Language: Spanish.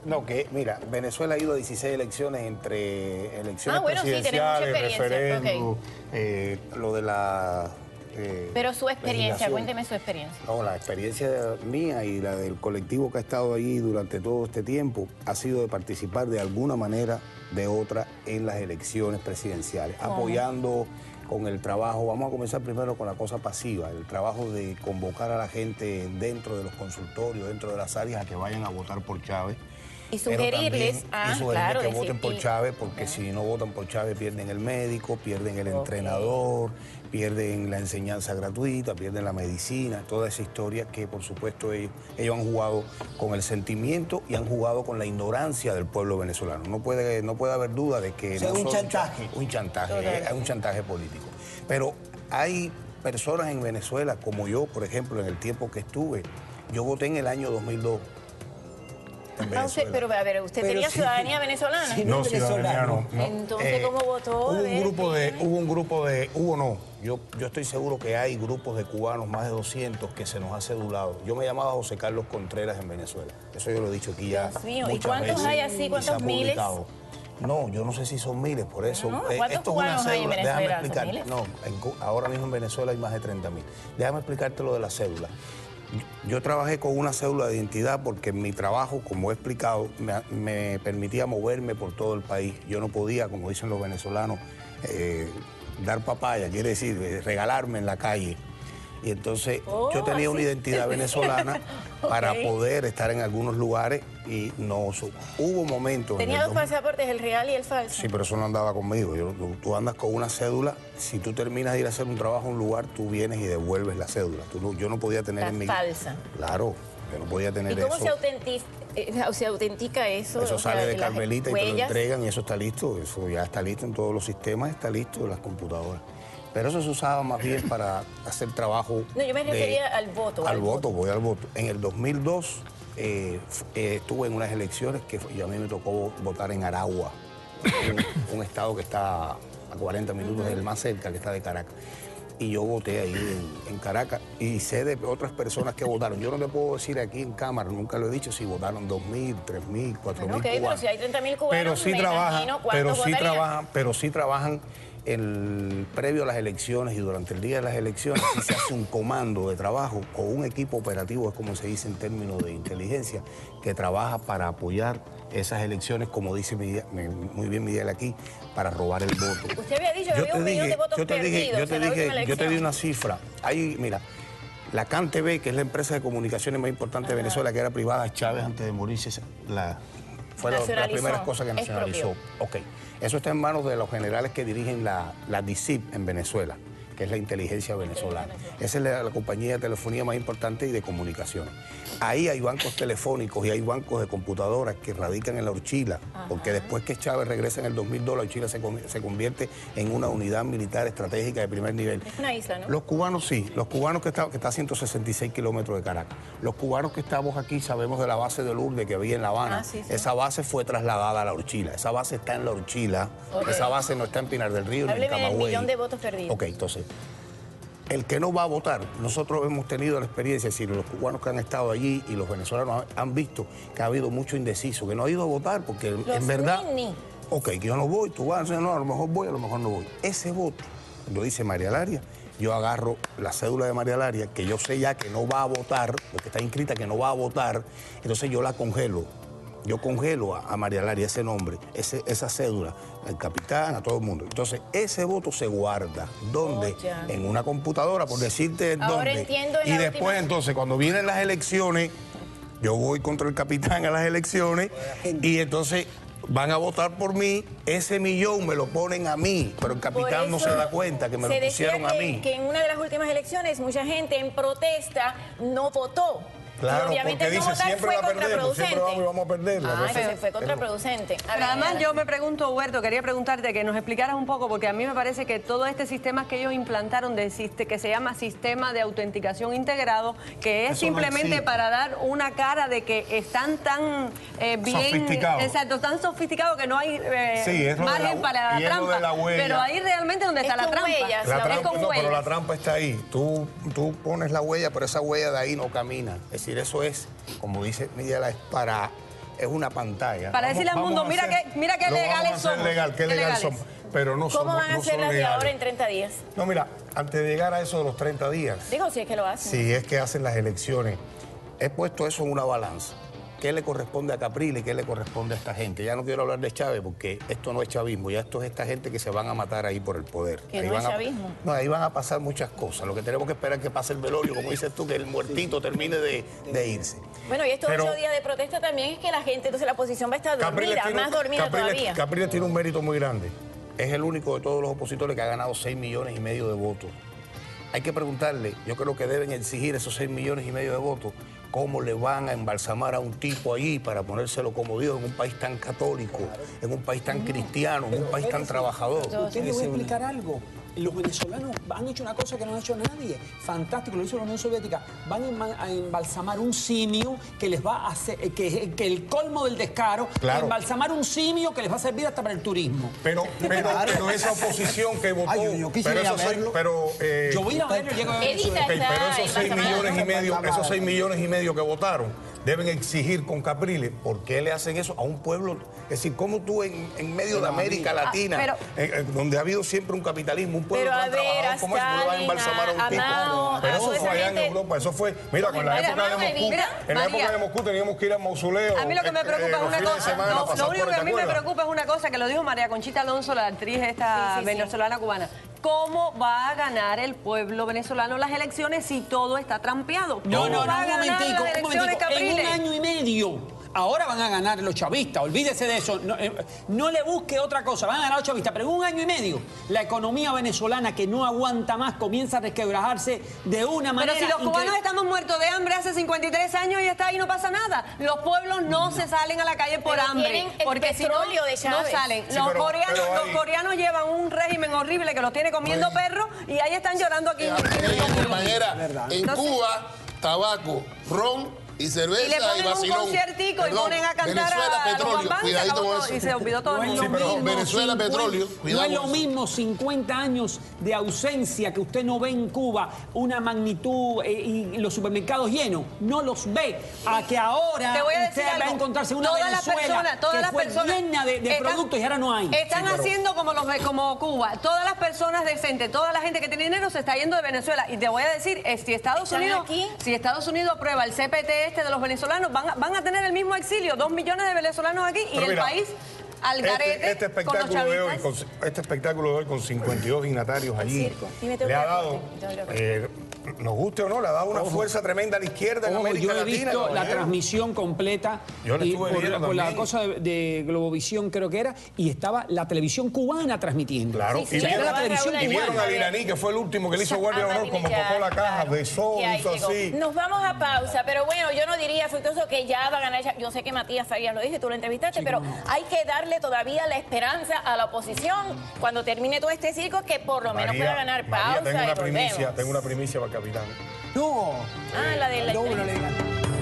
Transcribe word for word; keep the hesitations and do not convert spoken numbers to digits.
No, que mira, Venezuela ha ido a dieciséis elecciones entre elecciones ah, bueno, presidenciales, sí, referéndum, okay. eh, lo de la... Eh, Pero su experiencia, cuénteme su experiencia. No, la experiencia mía y la del colectivo que ha estado allí durante todo este tiempo ha sido de participar de alguna manera, de otra, en las elecciones presidenciales, ¿Cómo? apoyando con el trabajo. Vamos a comenzar primero con la cosa pasiva, el trabajo de convocar a la gente dentro de los consultorios, dentro de las áreas, a que vayan a votar por Chávez. Y sugerirles, a ah, claro, que decir, voten por y... Chávez, porque uh-huh. si no votan por Chávez pierden el médico, pierden el okay. entrenador, pierden la enseñanza gratuita, pierden la medicina, toda esa historia que por supuesto ellos, ellos han jugado con el sentimiento y han jugado con la ignorancia del pueblo venezolano. No puede, no puede haber duda de que... O sea, no un chantaje. Un chantaje, es un chantaje político. Pero hay personas en Venezuela, como yo, por ejemplo, en el tiempo que estuve, yo voté en el año dos mil dos. Ah, usted, pero a ver, ¿usted pero tenía sí, ciudadanía venezolana? Sí, no, no ciudadanía no, no. Entonces, eh, ¿cómo votó? Hubo un grupo de, hubo un grupo de, hubo no, yo, yo estoy seguro que hay grupos de cubanos, más de doscientos, que se nos ha cedulado. Yo me llamaba José Carlos Contreras en Venezuela, eso yo lo he dicho aquí ya. Dios mío, ¿y cuántos hay así, cuántos miles? No, yo no sé si son miles, por eso. No, ¿cuántos esto cubanos es una cédula. hay en Venezuela? Déjame explicar. No, en, ahora mismo en Venezuela hay más de treinta mil. Déjame explicarte lo de la cédula. Yo trabajé con una cédula de identidad porque mi trabajo, como he explicado, me, me permitía moverme por todo el país. Yo no podía, como dicen los venezolanos, eh, dar papaya, quiere decir, eh, regalarme en la calle. Y entonces oh, yo tenía una identidad venezolana okay. para poder estar en algunos lugares y no hubo momentos... Tenía dos pasaportes, el real y el falso. Sí, pero eso no andaba conmigo. Yo, tú, tú andas con una cédula, si tú terminas de ir a hacer un trabajo a un lugar, tú vienes y devuelves la cédula. Tú no, yo no podía tener la en mi... falsa. Claro, yo no podía tener eso. ¿Y cómo eso. se autentica, eh, se autentica eso? Eso sale sea, de Carmelita y te lo entregan y eso está listo. Eso ya está listo en todos los sistemas, está listo en las computadoras. Pero eso se usaba más bien para hacer trabajo... No, yo me refería de, al voto. Al, al voto, voto, voy al voto. En el dos mil dos eh, eh, estuve en unas elecciones que y a mí me tocó votar en Aragua, un, un estado que está a cuarenta minutos del más cerca, que está de Caracas. Y yo voté ahí en, en Caracas y sé de otras personas que votaron. Yo no te puedo decir aquí en cámara, nunca lo he dicho, si votaron dos mil, tres mil, cuatro mil okay, cubanos. Pero si hay treinta mil cubanos, pero sí me trabajan, imagino pero sí votarían. trabajan, pero sí trabajan el previo a las elecciones y durante el día de las elecciones se hace un comando de trabajo o un equipo operativo, es como se dice en términos de inteligencia, que trabaja para apoyar esas elecciones, como dice Miguel, muy bien Miguel aquí, para robar el voto. Usted había dicho que había un millón de votos yo te perdidos dije, yo te en la dije, última yo te di elección. una cifra. Ahí, mira, la CanTV, que es la empresa de comunicaciones más importante Ajá. de Venezuela, que era privada, Chávez antes de morirse, la, fue la, las primeras cosas que nacionalizó. Ok, eso está en manos de los generales que dirigen la, la D I C I P en Venezuela, que es la inteligencia venezolana. Esa es la, la compañía de telefonía más importante y de comunicaciones. Ahí hay bancos telefónicos y hay bancos de computadoras que radican en la Urchila, Ajá. porque después que Chávez regresa en el dos mil dos, la Urchila se, se convierte en una unidad militar estratégica de primer nivel. Es una isla, ¿no? Los cubanos sí, los cubanos que está, que está a ciento sesenta y seis kilómetros de Caracas. Los cubanos que estamos aquí sabemos de la base de Lourdes que había en La Habana. Ah, sí, sí. Esa base fue trasladada a la Urchila. Esa base está en la Urchila. Okay. Esa base no está en Pinar del Río Hábleme ni en Camagüey. del millón de votos perdidos. Ok, entonces... El que no va a votar, nosotros hemos tenido la experiencia, es decir, los cubanos que han estado allí y los venezolanos han visto que ha habido mucho indeciso, que no ha ido a votar porque los en verdad... Mini. Ok, que yo no voy, tú vas, no, a lo mejor voy, a lo mejor no voy. Ese voto, lo dice María Laria, yo agarro la cédula de María Laria, que yo sé ya que no va a votar, porque está inscrita que no va a votar, entonces yo la congelo. Yo congelo a, a María Laria ese nombre, ese, esa cédula, al capitán, a todo el mundo. Entonces, ese voto se guarda. ¿Dónde? Oh, en una computadora, por decirte Ahora dónde. Entiendo y después, última... entonces, cuando vienen las elecciones, yo voy contra el capitán a las elecciones y entonces van a votar por mí, ese millón me lo ponen a mí, pero el capitán no se da cuenta que me lo pusieron que, a mí. Que en una de las últimas elecciones mucha gente en protesta no votó. Claro, porque dice no siempre va a perder, siempre vamos y vamos a perder. Ah, pero fue contraproducente. Pero, pero además yo me pregunto, Huberto, quería preguntarte que nos explicaras un poco, porque a mí me parece que todo este sistema que ellos implantaron, de, que se llama Sistema de Autenticación Integrado, que es Eso simplemente no para dar una cara de que están tan eh, bien... Sofisticados. Exacto, tan sofisticados que no hay eh, sí, margen la, para la trampa. La pero ahí realmente donde está la trampa. Huellas, la no, trampa es con no, huellas. Pero la trampa está ahí. Tú, tú pones la huella, pero esa huella de ahí no camina. Es decir, eso es, como dice Miguel, es para es una pantalla. Para decirle al mundo, mira que, mira qué legales somos. Legal, qué legal somos. Pero no ¿Cómo somos, van a no hacer las de ahora en treinta días? No, mira, antes de llegar a eso de los treinta días... Digo, si es que lo hacen. Si es que hacen las elecciones. He puesto eso en una balanza. ¿Qué le corresponde a Capriles y qué le corresponde a esta gente? Ya no quiero hablar de Chávez porque esto no es chavismo, ya esto es esta gente que se van a matar ahí por el poder. Que ahí no van es a, chavismo. No, ahí van a pasar muchas cosas. Lo que tenemos que esperar es que pase el velorio, como dices tú, que el muertito termine de, de irse. Bueno, y estos Pero, ocho días de protesta también es que la gente, entonces la oposición va a estar dormida, tiene, más dormida Capriles, todavía. Capriles tiene un mérito muy grande. Es el único de todos los opositores que ha ganado seis millones y medio de votos. Hay que preguntarle, yo creo que deben exigir esos seis millones y medio de votos, cómo le van a embalsamar a un tipo allí para ponérselo como Dios en un país tan católico, en un país tan cristiano, en un país tan trabajador. Usted le voy a explicar algo. Los venezolanos han hecho una cosa que no ha hecho nadie. Fantástico, lo hizo la Unión Soviética. Van a embalsamar un simio que les va a hacer, que, que el colmo del descaro, claro. Embalsamar un simio que les va a servir hasta para el turismo. Pero, pero, pero esa oposición que votó... Ay, yo, yo quisiera pero eso, verlo. Pero, eh, yo voy a ir a verlo, llego a ver. Okay, pero esos seis millones y medio, esos seis millones y medio que votaron, deben exigir con Capriles por qué le hacen eso a un pueblo. Es decir, como tú en, en medio de América Latina, ah, pero, eh, donde ha habido siempre un capitalismo, un pueblo pero tan a ver, trabajador, ¿cómo es que le van a embalsamar a un tipo? Amado, Pero eso fue allá gente... en Europa, eso fue... Mira, con la mira, época de Moscú, mira, en la María, época de Moscú teníamos que ir al mausoleo. A mí lo que me preocupa eh, es una cosa, semana, no, lo único que a mí me preocupa es una cosa que lo dijo María Conchita Alonso, la actriz esta sí, sí, venezolana sí. cubana. ¿Cómo va a ganar el pueblo venezolano las elecciones si todo está trampeado? No, no, no, un momentico, un momentico. En un año y medio. Ahora van a ganar los chavistas, olvídese de eso, no, eh, no le busque otra cosa, van a ganar los chavistas, pero en un año y medio la economía venezolana que no aguanta más comienza a resquebrajarse de una manera... Pero si los cubanos estamos muertos de hambre hace cincuenta y tres años y está ahí no pasa nada. Los pueblos no, no. se salen a la calle por pero hambre, el porque si no, de no salen. Sí, los, pero, coreanos, pero hay... los coreanos llevan un régimen horrible que los tiene comiendo Ay. perros y ahí están llorando aquí. De manera, en no Cuba, tabaco, ron y cerveza y le ponen y vacilón. un conciertico Perdón, y ponen a cantar Venezuela, a petróleo, los cuidadito con eso. Y se olvidó todo el mundo. Sí, pero Venezuela, cincuenta, petróleo, cuidado. No es lo mismo cincuenta años de ausencia que usted no ve en Cuba, una magnitud eh, y los supermercados llenos, no los ve, a que ahora Te voy a usted decir va a algo. encontrarse una todas Venezuela las personas, todas que las fue personas llena de, de están, productos y ahora no hay. Están sí, pero... haciendo como, los, como Cuba. Todas las personas decentes, toda la gente que tiene dinero se está yendo de Venezuela. Y te voy a decir, eh, si Estados Unidos aquí? si Estados Unidos aprueba el C P T este de los venezolanos, van a, van a tener el mismo exilio, dos millones de venezolanos aquí y Pero el mira, país al garete este, este, espectáculo con los de hoy, con, este espectáculo de hoy con cincuenta y dos dignatarios allí le ha dado, eh, nos guste o no, le ha dado una Ojo. fuerza tremenda a la izquierda en Ojo, América yo he Latina. visto caballero. la transmisión completa Yo la y estuve por, viendo por la también. cosa de, de Globovisión creo que era y estaba la televisión cubana transmitiendo. Claro, Sí, sí, y, o sea, vieron, era la televisión y vieron cubana. al iraní, que fue el último que le hizo guardia de honor, como tocó la caja, besó, hizo así. Nos vamos a pausa, pero bueno, yo no diría, Fructuoso, que ya va a ganar. Yo sé que Matías Farías lo dije, tú lo entrevistaste, sí, pero no. hay que darle todavía la esperanza a la oposición cuando termine todo este circo, que por lo menos María, pueda ganar María, pausa tengo una y primicia, volvemos. tengo una primicia para el capitán. No. Ah, la de la... No, no le digan.